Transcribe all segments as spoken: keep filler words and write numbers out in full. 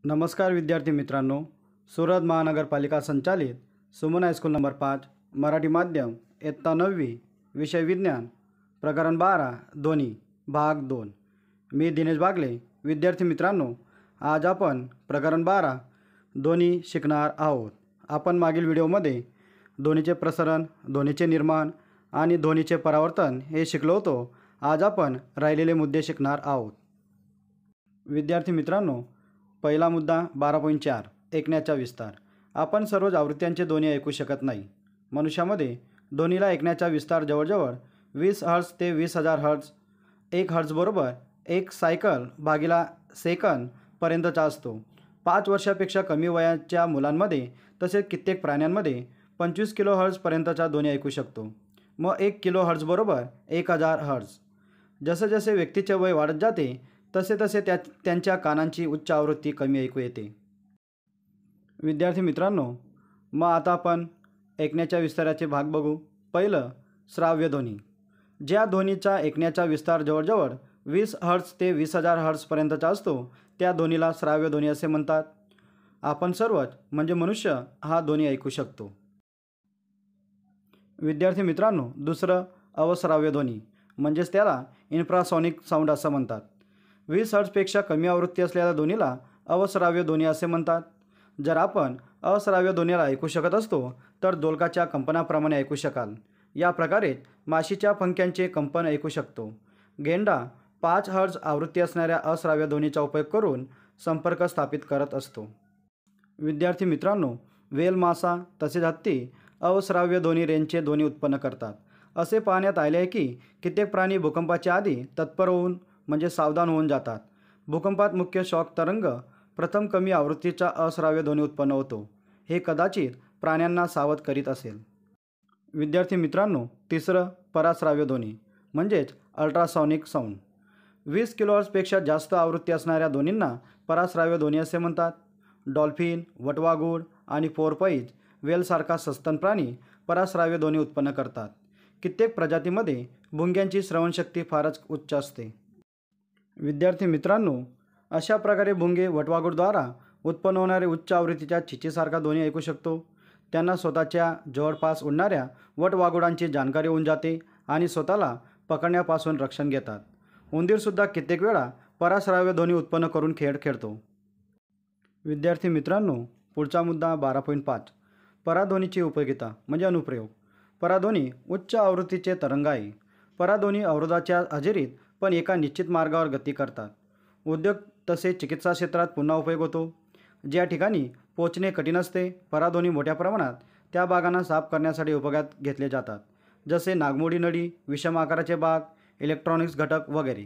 नमस्कार विद्यार्थी मित्रांनो, सुरत महानगरपालिका संचालित सुमन हायस्कूल नंबर पाच मराठी माध्यम इयत्ता नववी विषय विज्ञान प्रकरण बारा ध्वनी भाग दोन। मी दिनेश बागले। विद्यार्थी मित्रांनो, आज आपण प्रकरण बारा ध्वनी शिकणार आहोत। आपण मागील व्हिडिओमध्ये ध्वनीचे प्रसारण, ध्वनीचे निर्माण आणि ध्वनीचे परावर्तन हे शिकलो होतो। आज आपण राहिलेले मुद्दे शिकणार आहोत। विद्यार्थी मित्रांनो, पहिला मुद्दा बारा पॉईंट चार ऐकण्याचा विस्तार। आपण सर्वच आवृत्त्यांचे ध्वनी ऐकू शकत नाही। मनुष्यामध्ये ध्वनीला ऐकण्याचा विस्तार जवळजवळ वीस हर्ट्ज ते वीस हजार हर्ट्ज, एक हर्ट्ज बरोबर एक सायकल भागिला सेकंद पर्यंतचा असतो। पाच वर्षापेक्षा कमी वयाच्या मुलांमध्ये तसेच कित्येक प्राण्यांमध्ये पंचवीस किलो हर्ट्जपर्यंतचा ध्वनी ऐकू शकतो। मग एक किलो हर्ट्ज बरोबर एक हजार हर्ट्ज। जसे जसे व्यक्तीचे वय वाढत जाते तसे तसे त्या त्यांच्या कानांची उच्च आवृत्ती कमी ऐकू येते। विद्यार्थी मित्रांनो, मग आता आपण ऐकण्याच्या विस्ताराचे भाग बघू। पहिलं, श्राव्य ध्वनी। ज्या ध्वनीचा ऐकण्याचा विस्तार जवळजवळ वीस हर्ट्ज ते वीस हजार हर्ट्जपर्यंतचा असतो त्या ध्वनीला श्राव्य ध्वनी असे म्हणतात। आपण सर्वच म्हणजे मनुष्य हा ध्वनी ऐकू शकतो। विद्यार्थी मित्रांनो, दुसरं अवश्राव्य ध्वनी म्हणजेच त्याला इन्फ्रासॉनिक साऊंड असं म्हणतात। वीस हर्ट्जपेक्षा कमी आवृत्ती असलेल्या ध्वनीला अवश्राव्य ध्वनी असे म्हणतात। जर आपण अश्राव्य ध्वनीला ऐकू शकत असतो तर दोलकाच्या कंपनाप्रमाणे ऐकू शकाल। या प्रकारे माशीच्या पंख्यांचे कंपन ऐकू शकतो। गेंडा पाच हर्ट्ज आवृत्ती असणाऱ्या अश्राव्य ध्वनीचा उपयोग करून संपर्क स्थापित करत असतो। विद्यार्थी मित्रांनो, वेल, मासा तसेच हत्ती अवश्राव्य ध्वनी रेंजचे ध्वनी उत्पन्न करतात। असे पाहण्यात आले आहे की कित्येक प्राणी भूकंपाच्या आधी तत्पर होऊन म्हणजे सावधान होऊन जातात। भूकंपात मुख्य शॉक तरंग प्रथम कमी आवृत्तीचा अश्राव्य ध्वनी उत्पन्न होतो। हे कदाचित प्राण्यांना सावध करीत असेल। विद्यार्थी मित्रांनो, तिसरं पराश्राव्य ध्वनी म्हणजेच अल्ट्रासॉनिक साऊंड। वीस किलोहर्ट्जपेक्षा जास्त आवृत्ती असणाऱ्या ध्वनींना पराश्राव्य ध्वनी असे म्हणतात। डॉल्फिन, वटवाघूळ आणि पोर्पोइज वेलसारखा सस्तन प्राणी पराश्राव्य ध्वनी उत्पन्न करतात। कित्येक प्रजातीमध्ये भुंग्यांची श्रवणशक्ती फारच उच्च असते। विद्यार्थी मित्रांनो, अशा प्रकारे भुंगे वटवाघूळद्वारा उत्पन्न होणारे उच्च आवृत्तीच्या चिचीसारखा ध्वनी ऐकू शकतो। त्यांना स्वतःच्या जवळपास उडणाऱ्या वटवाघुळांची जाणकारी होऊन जाते आणि स्वतःला पकडण्यापासून रक्षण घेतात। उंदीरसुद्धा कित्येक वेळा पराश्राव्य ध्वनी उत्पन्न करून खेळ खेळतो। विद्यार्थी मित्रांनो, पुढचा मुद्दा बारा पॉईंट पाच पराध्वनीची उपयोगिता म्हणजे अनुप्रयोग। पराध्वनी उच्च आवृत्तीचे तरंग आहे। पराध्वनी अवरोधाच्या हजेरीत पण एका निश्चित मार्गावर गती करतात। उद्योग तसेच चिकित्सा क्षेत्रात पुन्हा उपयोग होतो। ज्या ठिकाणी पोहोचणे कठीण असते पराध्वनी मोठ्या प्रमाणात त्या भागांना साफ करण्यासाठी उपयोगात घेतले जातात, जसे नागमोडी नळी, विषम आकाराचे भाग, इलेक्ट्रॉनिक्स घटक वगैरे।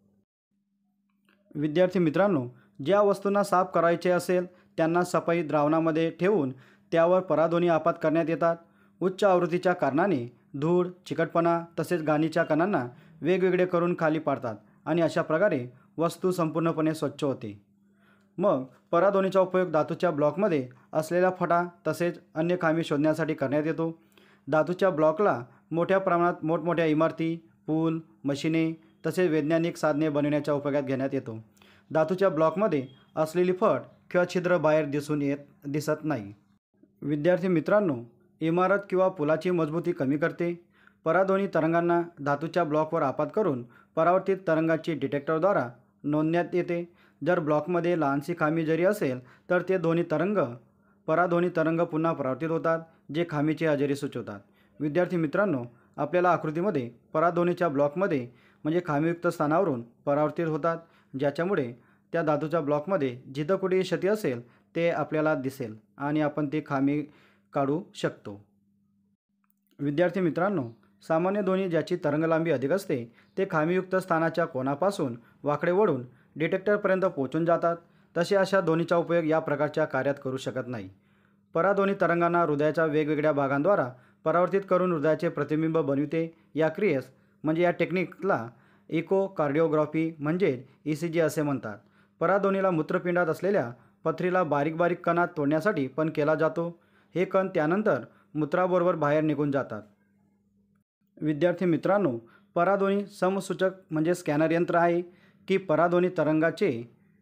विद्यार्थी मित्रांनो, ज्या वस्तूंना साफ करायचे असेल त्यांना सफाई द्रावणामध्ये ठेवून त्यावर पराध्वनी आपात करण्यात येतात। उच्च आवृत्तीच्या कारणाने धूळ, चिकटपणा तसेच घाणीच्या कणांना वेगवेगळे करून खाली पाडतात आणि अशा प्रकारे वस्तू संपूर्णपणे स्वच्छ होते। मग पराध्वनीचा उपयोग धातूच्या ब्लॉकमध्ये असलेल्या फटा तसेच अन्य खामी शोधण्यासाठी करण्यात येतो। धातूच्या ब्लॉकला मोठ्या प्रमाणात मोठमोठ्या इमारती, पूल, मशिने तसेच वैज्ञानिक साधने बनवण्याच्या उपयोगात घेण्यात येतो। धातूच्या ब्लॉकमध्ये असलेली फट किंवा छिद्र बाहेर दिसून येत दिसत नाही। विद्यार्थी मित्रांनो, इमारत किंवा पुलाची मजबूती कमी करते। पराध्वनी तरंगांना धातूच्या ब्लॉकवर आपात करून परावर्तित तरंगाची डिटेक्टरद्वारा नोंदण्यात येते। जर ब्लॉकमध्ये लहानशी खामी जरी असेल तर ते ध्वनी तरंग पराध्वनी तरंग पुन्हा परावर्तित होतात, जे खामीची हजेरी सुचवतात। विद्यार्थी मित्रांनो, आपल्याला आकृतीमध्ये पराध्वनीच्या ब्लॉकमध्ये म्हणजे खामीयुक्त स्थानावरून परावर्तित होतात, ज्याच्यामुळे त्या धातूच्या ब्लॉकमध्ये जिथं कुठे क्षती असेल ते आपल्याला दिसेल आणि आपण ती खामी काढू शकतो। विद्यार्थी मित्रांनो, सामान्य ध्वनी ज्याची तरंगलांबी अधिक असते ते खामीयुक्त स्थानाच्या कोणापासून वाकडे वळून डिटेक्टरपर्यंत पोहोचून जातात। तसे अशा ध्वनीचा उपयोग या प्रकारच्या कार्यात करू शकत नाही। पराध्वनी तरंगांना हृदयाच्या वेगवेगळ्या भागांद्वारा परावर्तित करून हृदयाचे प्रतिबिंब बनविते। या क्रियेस म्हणजे या टेक्निकला इकोकार्डिओग्राफी म्हणजे ई सी जी असे म्हणतात। पराध्वनीला मूत्रपिंडात असलेल्या पथरीला बारीक बारीक कणात तोडण्यासाठी पण केला जातो। हे कण त्यानंतर मूत्राबरोबर बाहेर निघून जातात। विद्यार्थी मित्रांनो, पराध्वनी समसूचक म्हणजे स्कॅनर यंत्र आहे की पराध्वनी तरंगाचे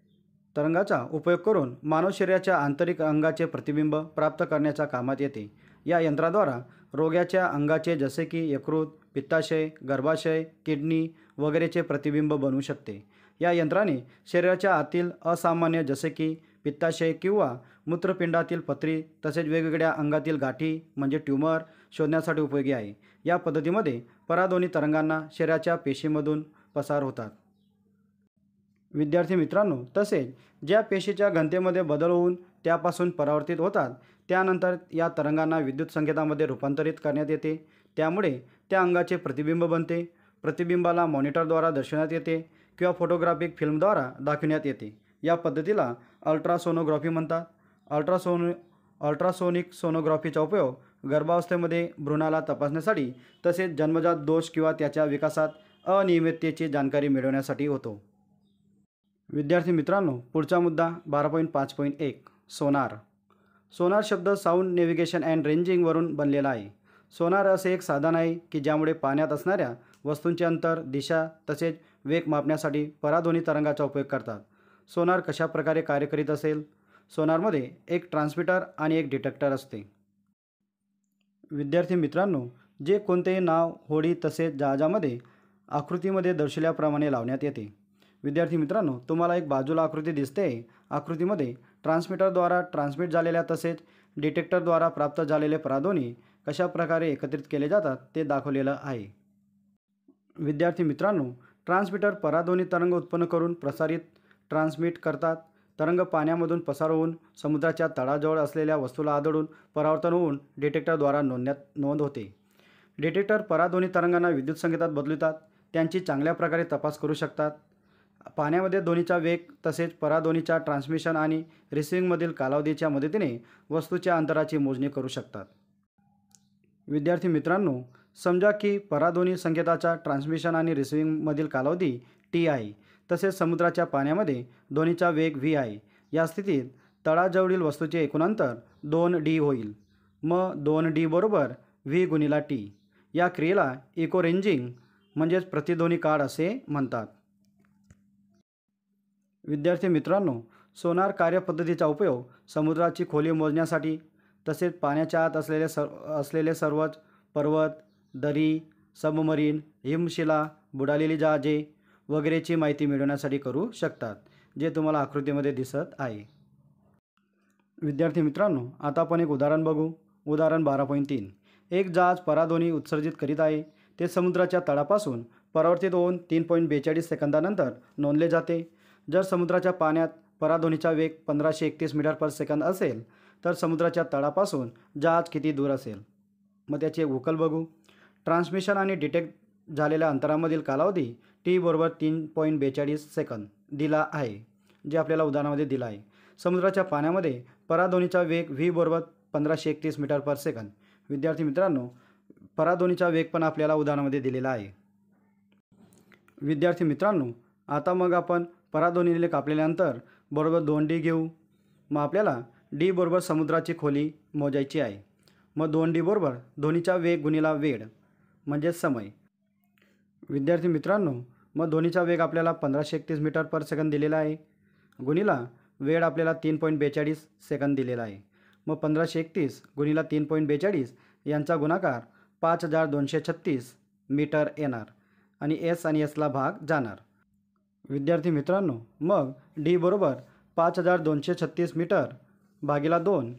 तरंगाचा उपयोग करून मानव शरीराच्या आंतरिक अंगाचे प्रतिबिंब प्राप्त करण्याच्या कामात येते. या यंत्राद्वारा रोग्याच्या अंगाचे जसे की यकृत, पित्ताशय, गर्भाशय, किडनी वगैरेचे प्रतिबिंब बनवू शकते. या यंत्राने शरीराच्या आतील असामान्य जसे की पित्ताशय किंवा मूत्रपिंडातील पथरी तसेच वेगवेगळ्या अंगातील गाठी म्हणजे ट्यूमर शोधण्यासाठी उपयोगी आहे. या पद्धतीमध्ये पराध्वनी तरंगांना शरीराच्या पेशीमधून पसार होतात. विद्यार्थी मित्रांनो, तसेच ज्या पेशीच्या घनतेमध्ये बदल होऊन त्यापासून परावर्तित होतात त्यानंतर या तरंगांना विद्युत संकेतामध्ये रूपांतरित करण्यात येते. त्यामुळे त्या अंगाचे प्रतिबिंब बनते. प्रतिबिंबाला मॉनिटरद्वारा दर्शवण्यात येते किंवा फोटोग्राफिक फिल्मद्वारा दाखवण्यात येते. या पद्धतीला अल्ट्रासोनोग्राफी म्हणतात. अल्ट्रासोन अल्ट्रासोनिक सोनोग्राफीचा उपयोग गर्भावस्थेमध्ये भ्रूणाला तपासण्यासाठी तसेच जन्मजात दोष किंवा त्याच्या विकासात अनियमिततेची जानकारी मिळवण्यासाठी होतो. विद्यार्थी मित्रांनो, पुढचा मुद्दा बारा पॉईंट पाच पॉईंट एक सोनार. सोनार शब्द साऊंड नेव्हिगेशन अँड रेंजिंगवरून बनलेला आहे. सोनार असे एक साधन आहे की ज्यामुळे पाण्यात असणाऱ्या वस्तूंचे अंतर, दिशा तसेच वेग मापण्यासाठी पराध्वनी तरंगाचा उपयोग करतात. सोनार कशा प्रकारे कार्य करीत असेल? सोनारमध्ये एक ट्रान्समीटर आणि एक डिटेक्टर असते. विद्यार्थी मित्रांनो, जे कोणतेही नाव, होडी तसेच जहाजामध्ये आकृतीमध्ये दर्शवल्याप्रमाणे लावण्यात येते. विद्यार्थी मित्रांनो, तुम्हाला एक बाजूला आकृती दिसते. आकृतीमध्ये ट्रान्समीटरद्वारा ट्रान्समिट झालेल्या तसेच डिटेक्टरद्वारा प्राप्त झालेले पराध्वनी कशा प्रकारे एकत्रित केले जातात ते दाखवलेलं आहे. विद्यार्थी मित्रांनो, ट्रान्समीटर पराध्वनी तरंग उत्पन्न करून प्रसारित ट्रान्समिट करतात. तरंग पाण्यामधून पसार होऊन समुद्राच्या तळाजवळ असलेल्या वस्तूला आदळून परावर्तन होऊन डिटेक्टरद्वारा नोंदण्यात नोंद होते. डिटेक्टर पराध्वनी तरंगांना विद्युत संकेतात बदलतात. त्यांची चांगल्या प्रकारे तपास करू शकतात. पाण्यामध्ये ध्वनीचा वेग तसेच पराध्वनीच्या ट्रान्समिशन आणि रिसिव्हिंगमधील कालावधीच्या मदतीने वस्तूच्या अंतराची मोजणी करू शकतात. विद्यार्थी मित्रांनो, समजा की पराध्वनी संकेताचा ट्रान्समिशन आणि रिसिव्हिंगमधील कालावधी टी आहे तसेच समुद्राच्या पाण्यामध्ये ध्वनीचा वेग व्ही आहे. या स्थितीत तळाजवळील वस्तूचे एकूण अंतर दोन डी होईल. मग दोन डी बरोबर व्ही गुणिला टी. या क्रियेला इको रेंजिंग म्हणजेच प्रतिध्वनी काळ असे म्हणतात. विद्यार्थी मित्रांनो, सोनार कार्यपद्धतीचा उपयोग समुद्राची खोली मोजण्यासाठी तसेच पाण्याच्या आत असलेले सर्व असलेले सर्वच पर्वत, दरी, सबमरीन, हिमशिला, बुडालेली जहाजे वगैरेची माहिती मिळवण्यासाठी करू शकतात, जे तुम्हाला आकृतीमध्ये दिसत आहे. विद्यार्थी मित्रांनो, आता आपण एक उदाहरण बघू. उदाहरण बारा पॉईंट तीन. एक जहाज पराध्वनी उत्सर्जित करीत आहे. ते समुद्राच्या तळापासून परावर्तित होऊन तीन पॉईंट बेचाळीस सेकंदानंतर नोंदले जाते. जर समुद्राच्या पाण्यात पराध्वनीचा वेग पंधराशे एकतीस मीटर पर सेकंद असेल तर समुद्राच्या तळापासून जहाज किती दूर असेल? मग त्याची एक उकल बघू. ट्रान्समिशन आणि डिटेक्ट झालेल्या अंतरामधील कालावधी टी बरोबर तीन पॉईंट बेचाळीस सेकंद दिला आहे, जे आपल्याला उदाहरणामध्ये दिला आहे. समुद्राच्या पाण्यामध्ये पराध्वनीचा वेग व्ही बरोबर पंधराशे एकतीस मीटर पर सेकंद. विद्यार्थी मित्रांनो, पराध्वनीचा वेग पण आपल्याला उदाहरणामध्ये दिलेला आहे. विद्यार्थी मित्रांनो, आता मग आपण पराध्वनीने कापलेले अंतर बरोबर दोन डी घेऊ. मग आपल्याला डी बरोबर समुद्राची खोली मोजायची आहे. मग दोन डी बरोबर ध्वनीचा वेग गुणिला वेळ म्हणजे समय. विद्यार्थी मित्रांनो, मग ध्वनीचा वेग आपल्याला पंधराशे एकतीस मीटर पर सेकंद दिलेला आहे गुणिला वेळ आपल्याला तीन पॉईंट बेचाळीस सेकंद दिलेला आहे. मग पंधराशे एकतीस गुणिला तीन पॉईंट बेचाळीस यांचा गुणाकार पाच हजार दोनशे छत्तीस मीटर येणार आणि एस आणि एसला भाग जाणार. विद्यार्थी मित्रांनो, मग डी बरोबर पाच हजार दोनशे छत्तीस मीटर भागिला दोन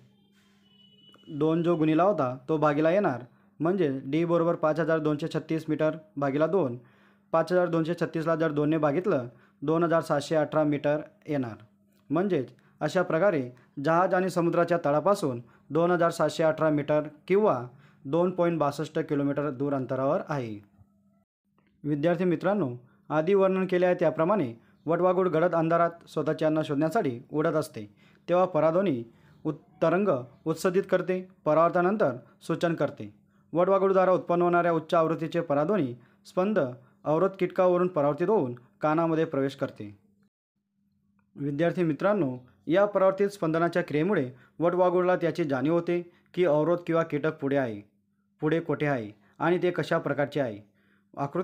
दोन जो गुणिला होता तो भागिला येणार. म्हणजे डी बरोबर पाच हजार दोनशे छत्तीस मीटर भागिला दोन. पाच हजार दोनशे छत्तीसला जर दोनने भागितलं दोन हजार सातशे अठरा मीटर येणार. म्हणजेच अशा प्रकारे जहाज आणि समुद्राच्या तळापासून दोन हजार सातशे अठरा मीटर किंवा दोन पॉईंट बासष्ट किलोमीटर दूर अंतरावर आहे. विद्यार्थी मित्रांनो, आधी वर्णन केले आहे त्याप्रमाणे वटवाघूळ गडद अंधारात स्वतःचे अन्न शोधण्यासाठी उडत असते. तेव्हा पराध्वनी उत तरंग उत्सर्जित करते. परावर्तनानंतर सूचन करते. वटवाघूळद्वारा उत्पन्न होणाऱ्या उच्च आवृत्तीचे पराध्वनी स्पंद अवरोध कीटकावरून परावर्तित होऊन कानामध्ये प्रवेश करते. विद्यार्थी मित्रांनो, या परावर्तित स्पंदनाच्या क्रियेमुळे वटवाघूळला त्याची जाणीव होते की अवरोध किंवा कीटक पुढे आहे पुढे कोठे आहे आणि ते कशा प्रकारचे आहे. आकृतीत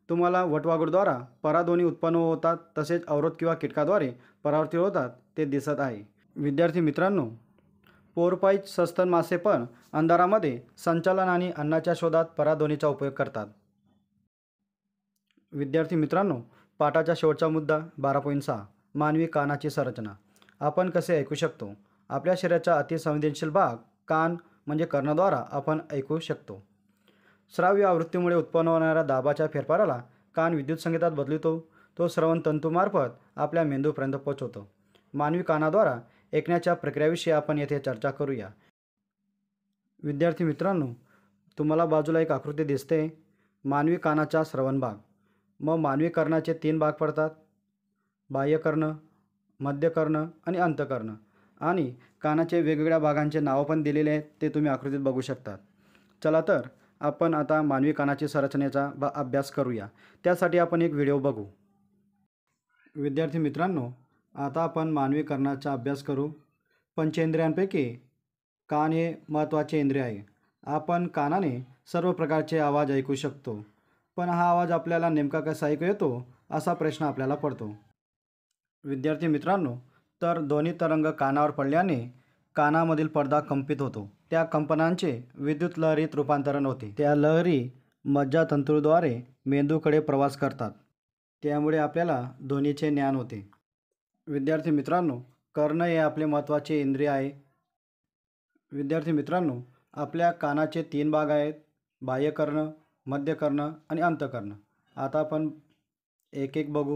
तुम्हाला वटवाघूळद्वारा पराध्वनी उत्पन्न होतात तसेच अवरोध किंवा कीटकाद्वारे परावर्तित होतात ते दिसत आहे. विद्यार्थी मित्रांनो, पोरपाईच सस्तन मासे पण अंधारामध्ये संचालन आणि अन्नाच्या शोधात पराध्वनीचा उपयोग करतात. विद्यार्थी मित्रांनो, पाठाचा शेवटचा मुद्दा बारा पॉईंट सहा मानवी कानाची संरचना. आपण कसे ऐकू शकतो? आपल्या शरीराचा अतिसंवेदनशील भाग कान म्हणजे कर्णाद्वारा आपण ऐकू शकतो. श्राव्य आवृत्तीमुळे उत्पन्न होणाऱ्या दाबाच्या फेरफाराला कान विद्युत संकेतात बदलतो. तो श्रवण तंतूमार्फत आपल्या मेंदूपर्यंत पोहोचवतो. मानवी कानाद्वारा ऐकण्याच्या प्रक्रियेविषयी आपण येथे चर्चा करूया. विद्यार्थी मित्रांनो, तुम्हाला बाजूला एक आकृती दिसते. मानवी कानाचा श्रवण भाग. मग मानवी कर्णाचे तीन भाग पडतात: बाह्यकर्ण, मध्यकर्ण आणि अंतकर्ण. आणि कानाचे वेगवेगळ्या भागांचे नावं पण दिलेले आहेत, ते तुम्ही आकृतीत बघू शकता. चला तर आपण आता मानवी कानाची संरचनेचा बा अभ्यास करूया. त्यासाठी आपण एक व्हिडिओ बघू. विद्यार्थी मित्रांनो, आता आपण मानवी कर्णाचा अभ्यास करू. पंचेंद्रियांपैकी कान हे महत्त्वाचे इंद्रिय आहे. आपण कानाने सर्व प्रकारचे आवाज ऐकू शकतो. पण हा आवाज आपल्याला नेमका कसा ऐकू येतो असा प्रश्न आपल्याला पडतो. विद्यार्थी मित्रांनो, तर ध्वनी तरंग कानावर पडल्याने कानामधील पडदा कंपित होतो. त्या कंपनांचे विद्युत लहरीत रूपांतरण होते. त्या लहरी मज्जातंतूद्वारे मेंदूकडे प्रवास करतात. त्यामुळे आपल्याला ध्वनीचे ज्ञान होते. विद्यार्थी मित्रांनो, कर्ण हे आपले महत्त्वाचे इंद्रिय आहे. विद्यार्थी मित्रांनो, आपल्या कानाचे तीन भाग आहेत: बाह्यकर्ण, मध्यकर्ण आणि अंतकर्ण. आता आपण एक एक बघू.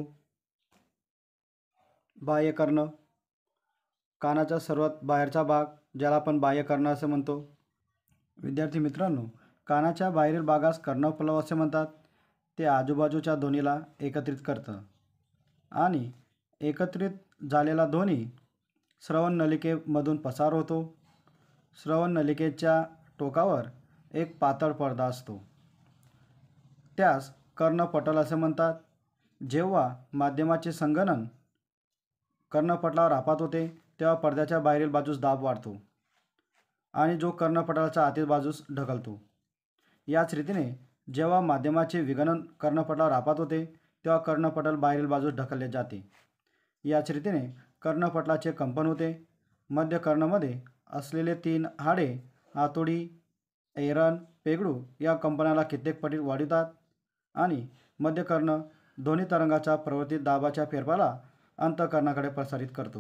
बाह्यकर्ण, कानाचा सर्वात बाहेरचा भाग, ज्याला आपण बाह्यकर्ण असे म्हणतो. विद्यार्थी मित्रांनो, कानाच्या बाहेरील भागास कर्णफलक असे म्हणतात. ते आजूबाजूच्या ध्वनीला एकत्रित करतं आणि एकत्रित झालेला ध्वनी श्रवण नलिकेमधून पसार होतो. श्रवण नलिकेच्या टोकावर एक पातळ पडदा असतो. त्यास कर्णपटल असे म्हणतात. जेव्हा माध्यमाचे संगणन कर्णपटलावर आपात होते तेव्हा पडद्याच्या बाहेरील बाजूस दाब वाढतो आणि जो कर्णपटलाच्या आतील बाजूस ढकलतो. याच रीतीने जेव्हा माध्यमाचे विगणन कर्णपटलावर आपात होते तेव्हा कर्णपटल बाहेरील बाजूस ढकलले जाते. याच रीतीने कर्णपटलाचे कंपन होते. मध्य कर्णामध्ये असलेले तीन हाडे आतुडी, ऐरण, पेगडू या कंपनाला कित्येक पटीत वाढवतात आणि मध्यकर्ण ध्वनी तरंगाच्या प्रवर्तित दाबाच्या फेरफाराला अंतकर्णाकडे प्रसारित करतो.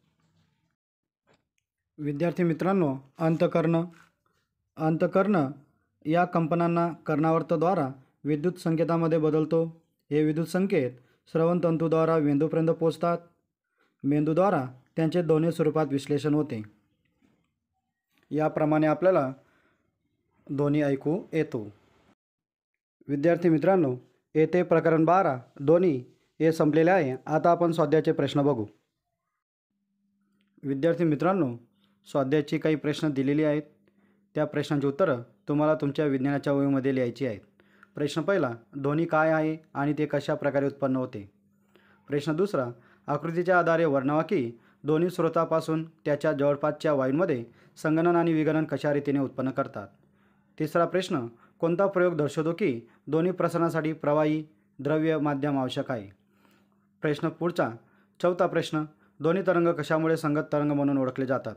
विद्यार्थी मित्रांनो, अंतकर्ण अंतकर्ण या कंपनांना कर्णावर्तद्वारा विद्युत संकेतामध्ये बदलतो. हे विद्युत संकेत श्रवणतंतूद्वारा मेंदूपर्यंत पोहोचतात. मेंदूद्वारा त्यांचे ध्वनी स्वरूपात विश्लेषण होते. याप्रमाणे आपल्याला ध्वनी ऐकू येतो. विद्यार्थी मित्रांनो, येथे प्रकरण बारा ध्वनी हे संपलेले आहे. आता आपण स्वाध्यायाचे प्रश्न बघू. विद्यार्थी मित्रांनो, स्वाध्यायाची काही प्रश्न दिलेली आहेत. त्या प्रश्नांची उत्तरं तुम्हाला तुमच्या विज्ञानाच्या वहीमध्ये लिहायची आहेत. प्रश्न पहिला, ध्वनी काय आहे आणि ते कशा प्रकारे उत्पन्न होते. प्रश्न दुसरा, आकृतीच्या आधारे वर्णवा की ध्वनी स्रोतापासून त्याच्या जवळपासच्या वायूंमध्ये संगणन आणि विगणन कशा रीतीने उत्पन्न करतात. तिसरा प्रश्न, कोणता प्रयोग दर्शवतो की ध्वनी प्रसारणासाठी प्रवाही द्रव्य माध्यम आवश्यक आहे. प्रश्न पुढचा चौथा प्रश्न, ध्वनी तरंग कशामुळे संगत तरंग म्हणून ओळखले जातात.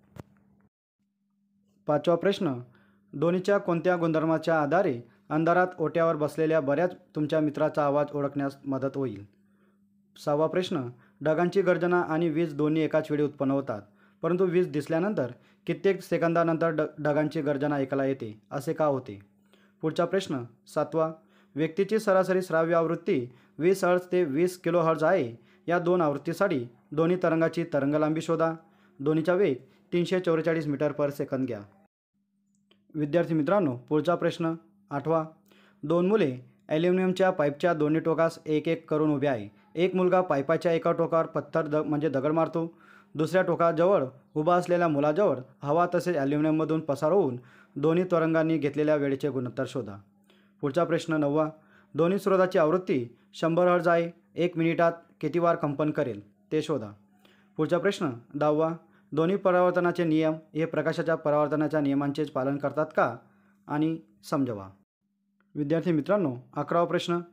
पाचवा प्रश्न, ध्वनीच्या कोणत्या गुणधर्माच्या आधारे अंधारात ओट्यावर बसलेल्या बऱ्याच तुमच्या मित्राचा आवाज ओळखण्यास मदत होईल. सहावा प्रश्न, ढगांची गर्जना आणि वीज दोन्ही एकाच वेळी उत्पन्न होतात, परंतु वीज दिसल्यानंतर कित्येक सेकंदानंतर ड ढगांची गर्जना ऐकायला येते, असे का होते. पुढचा प्रश्न सातवा, व्यक्तीची सरासरी श्राव्य आवृत्ती वीस हर्ट्ज ते वीस किलो हर्ट्ज आहे. या दोन आवृत्तीसाठी ध्वनी तरंगाची तरंगलांबी शोधा. ध्वनीचा वेग तीनशे चौवेचाळीस मीटर पर सेकंद घ्या. विद्यार्थी मित्रांनो, पुढचा प्रश्न आठवा, दोन मुले ॲल्युमिनियमच्या पाईपच्या दोन्ही टोकास एक एक करून उभे आहे. एक मुलगा पाईपाच्या एका टोकावर पत्थर द म्हणजे दगड मारतो. दुसऱ्या टोकाजवळ उभा असलेल्या मुलाजवळ हवा तसेच ॲल्युमिनियममधून पसार होऊन दोन्ही तरंगांनी घेतलेल्या वेळेचे गुणोत्तर शोधा. पुढचा प्रश्न नववा, ध्वनी स्रोताची आवृत्ती शंभर हर्ट्ज आहे. एक मिनिटात किती वार कंपन करेल ते शोधा. पुढचा प्रश्न दहावा, ध्वनी परावर्तनाचे नियम हे प्रकाशाच्या परावर्तनाच्या नियमांचेच पालन करतात का आणि समजवा. विद्यार्थी मित्रांनो, अकरावा प्रश्न,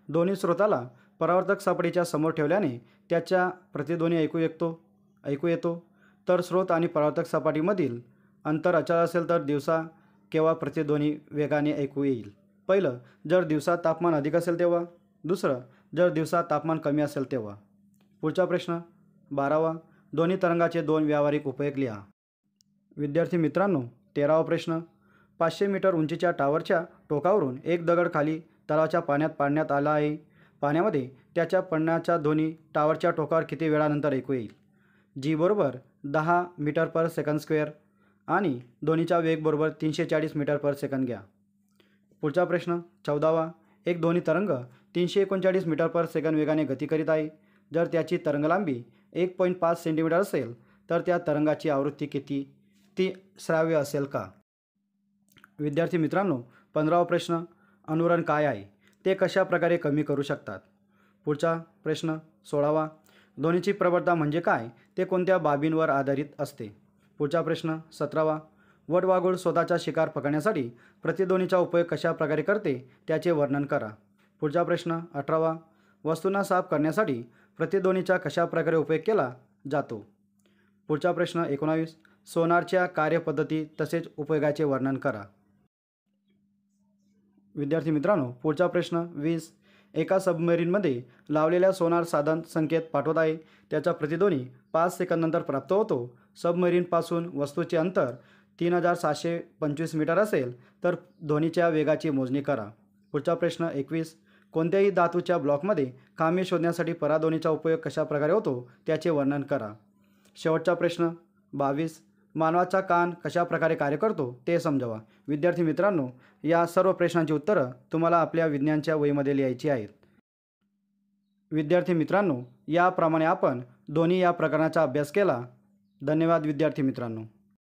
ध्वनी स्रोताला परावर्तक सपाटीच्या समोर ठेवल्याने त्याच्या प्रतिध्वनी ऐकू येतो ऐकू येतो तर स्रोत आणि परावर्तक सपाटीमधील अंतर अचळ असेल तर दिवसा केव्हा प्रतिध्वनी वेगाने ऐकू येईल? पहिलं, जर दिवसा तापमान अधिक असेल तेव्हा. दुसरं, जर दिवसा तापमान कमी असेल तेव्हा. पुढचा प्रश्न बारावा. ध्वनी तरंगाचे दोन व्यावहारिक उपयोग लिहा. विद्यार्थी मित्रांनो, तेरावा प्रश्न. पाचशे मीटर उंचीच्या टावरच्या टोकावरून एक दगड खाली तलावाच्या पाण्यात पाडण्यात आला आहे. पाण्यामध्ये त्याच्या पडण्याचा ध्वनी टावरच्या टोकावर किती वेळानंतर ऐकू येईल? जी बरोबर दहा मीटर पर सेकंद स्क्वेअर आणि ध्वनीचा वेग बरोबर तीनशे चाळीस मीटर पर सेकंद घ्या. पुढचा प्रश्न चौदावा. एक ध्वनी तरंग तीनशे एकोणचाळीस मीटर पर सेकंद वेगाने गती करीत आहे. जर त्याची तरंगलांबी एक पॉईंट पाच सेंटीमीटर असेल तर त्या तरंगाची आवृत्ती किती? ती श्राव्य असेल का? विद्यार्थी मित्रांनो, पंधरावा प्रश्न. अनुरण काय आहे? ते कशा प्रकारे कमी करू शकतात? पुढचा प्रश्न सोळावा. ध्वनीची प्रबळता म्हणजे काय? ते कोणत्या बाबींवर आधारित असते? पुढचा प्रश्न सतरावा. वटवाघूळ स्वतःचा शिकार पकडण्यासाठी प्रतिध्वनीचा उपयोग कशा प्रकारे करते त्याचे वर्णन करा. पुढचा प्रश्न अठरावा. वस्तूंना साफ करण्यासाठी प्रतिध्वनीचा कशा प्रकारे उपयोग केला जातो? पुढचा प्रश्न एकोणावीस. सोनारच्या कार्यपद्धती तसेच उपयोगाचे वर्णन करा. विद्यार्थी मित्रांनो, पुढचा प्रश्न वीस. एका सबमरीनमध्ये लावलेल्या सोनार साधन संकेत पाठवत आहे. त्याचा प्रतिध्वनी पाच सेकंदानंतर प्राप्त होतो. सबमरीनपासून वस्तूचे अंतर तीन हजार सातशे पंचवीस मीटर असेल तर ध्वनीच्या वेगाची मोजणी करा. पुढचा प्रश्न एकवीस. कोणत्याही धातूच्या ब्लॉकमध्ये खांबे शोधण्यासाठी पराध्वनीचा उपयोग कशा प्रकारे होतो त्याचे वर्णन करा. शेवटचा प्रश्न बावीस. मानवाचा कान कशा प्रकारे कार्य करतो ते समजावा. विद्यार्थी मित्रांनो, या सर्व प्रश्नांची उत्तरं तुम्हाला आपल्या विज्ञानच्या वहीमध्ये लिहायची आहेत. विद्यार्थी मित्रांनो, याप्रमाणे आपण ध्वनी या प्रकरणाचा अभ्यास केला. धन्यवाद विद्यार्थी मित्रांनो.